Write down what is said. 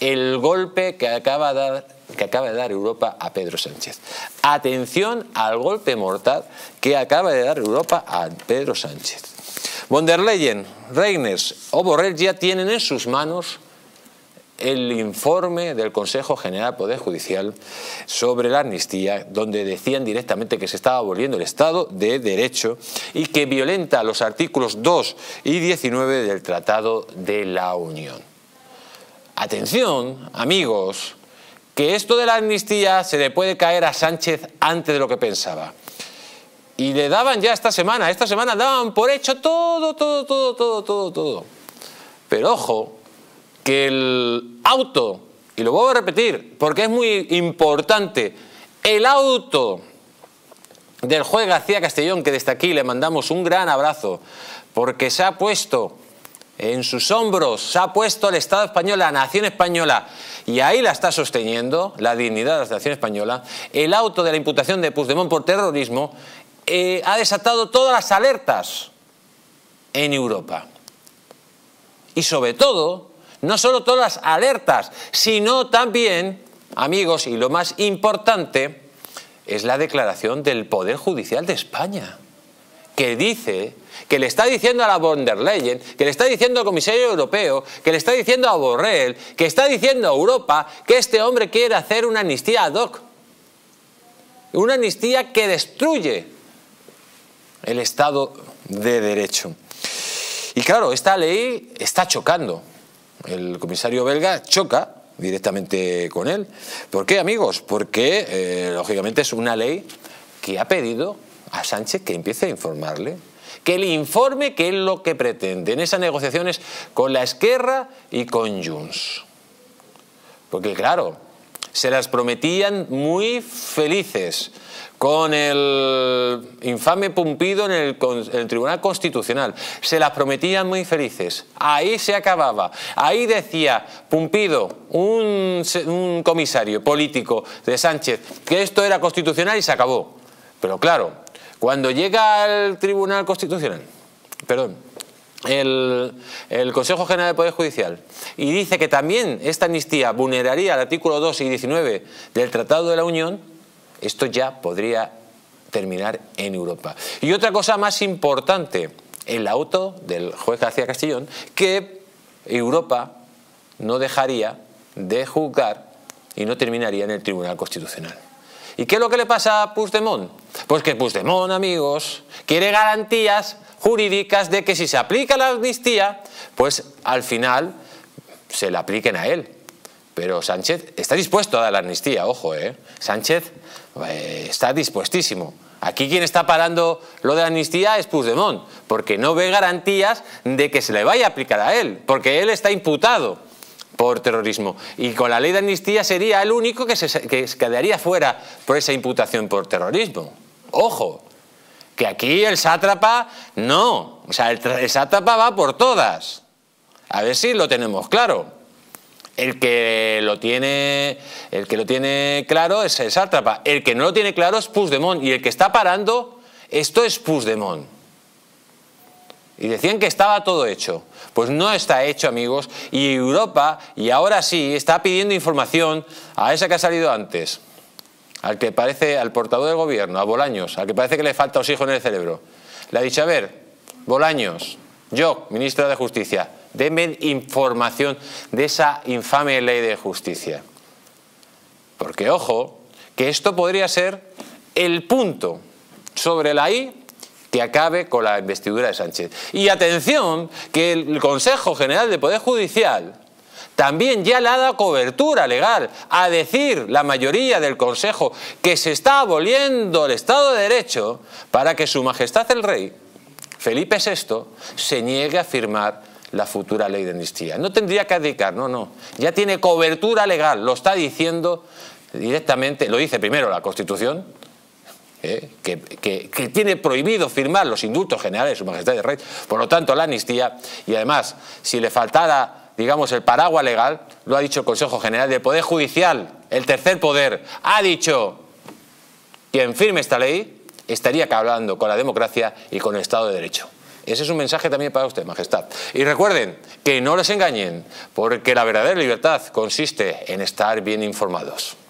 el golpe que acaba de dar Europa a Pedro Sánchez. Atención al golpe mortal que acaba de dar Europa a Pedro Sánchez. Von der Leyen, Reynders o Borrell ya tienen en sus manos el informe del Consejo General del Poder Judicial sobre la amnistía, donde decían directamente que se estaba aboliendo el Estado de Derecho y que violenta los artículos 2 y 19 del Tratado de la Unión. Atención, amigos, que esto de la amnistía se le puede caer a Sánchez antes de lo que pensaba. Y le daban ya esta semana daban por hecho todo. Pero ojo, que el auto, y lo vuelvo a repetir porque es muy importante, el auto del juez García Castellón, que desde aquí le mandamos un gran abrazo, porque se ha puesto en sus hombros, se ha puesto el Estado español, la nación española, y ahí la está sosteniendo, la dignidad de la nación española. El auto de la imputación de Puigdemont por terrorismo ha desatado todas las alertas en Europa. Y sobre todo, no solo todas las alertas, sino también, amigos, y lo más importante, es la declaración del Poder Judicial de España, que dice, que le está diciendo a la Von der Leyen, que le está diciendo al comisario europeo, que le está diciendo a Borrell, que está diciendo a Europa que este hombre quiere hacer una amnistía ad hoc. Una amnistía que destruye el Estado de Derecho. Y claro, esta ley está chocando. El comisario belga choca directamente con él. ¿Por qué, amigos? Porque, lógicamente, es una ley que ha pedido a Sánchez que empiece a informarle, que le informe qué es lo que pretende en esas negociaciones con la Esquerra y con Junts. Porque, claro, se las prometían muy felices con el infame Pumpido en el Tribunal Constitucional. Se las prometían muy felices. Ahí se acababa. Ahí decía Pumpido, un comisario político de Sánchez, que esto era constitucional y se acabó. Pero claro, cuando llega al Tribunal Constitucional, perdón, el Consejo General del Poder Judicial, y dice que también esta amnistía vulneraría el artículo 2 y 19 del Tratado de la Unión, esto ya podría terminar en Europa. Y otra cosa más importante, el auto del juez García Castellón, que Europa no dejaría de juzgar y no terminaría en el Tribunal Constitucional. ¿Y qué es lo que le pasa a Puigdemont? Pues que Puigdemont, amigos, quiere garantías jurídicas de que si se aplica la amnistía, pues al final se la apliquen a él. Pero Sánchez está dispuesto a dar la amnistía, ojo, Sánchez está dispuestísimo. Aquí quien está parando lo de la amnistía es Puigdemont, porque no ve garantías de que se le vaya a aplicar a él, porque él está imputado por terrorismo. Y con la ley de amnistía sería el único que quedaría fuera por esa imputación por terrorismo. Ojo, que aquí el sátrapa no, o sea, el sátrapa va por todas. A ver si lo tenemos claro. El que lo tiene claro es el sátrapa. El que no lo tiene claro es Puigdemont. Y el que está parando esto es Puigdemont. Y decían que estaba todo hecho. Pues no está hecho, amigos. Y Europa, y ahora sí, está pidiendo información a esa que ha salido antes. Al que parece, al portavoz del gobierno, a Bolaños, al que parece que le falta oxígeno en el cerebro. Le ha dicho, a ver, Bolaños, yo, ministro de Justicia, denme información de esa infame ley de justicia. Porque, ojo, que esto podría ser el punto sobre la I que acabe con la investidura de Sánchez. Y atención, que el Consejo General del Poder Judicial también ya le ha dado cobertura legal a decir la mayoría del Consejo que se está aboliendo el Estado de Derecho para que Su Majestad el Rey, Felipe VI, se niegue a firmar la futura ley de amnistía. No tendría que abdicar, no. Ya tiene cobertura legal, lo está diciendo directamente, lo dice primero la Constitución, que tiene prohibido firmar los indultos generales de Su Majestad el Rey, por lo tanto la amnistía, y además, si le faltara, digamos, el paraguas legal, lo ha dicho el Consejo General del Poder Judicial, el tercer poder, ha dicho, quien firme esta ley estaría acabando con la democracia y con el Estado de Derecho. Ese es un mensaje también para usted, Majestad. Y recuerden que no les engañen, porque la verdadera libertad consiste en estar bien informados.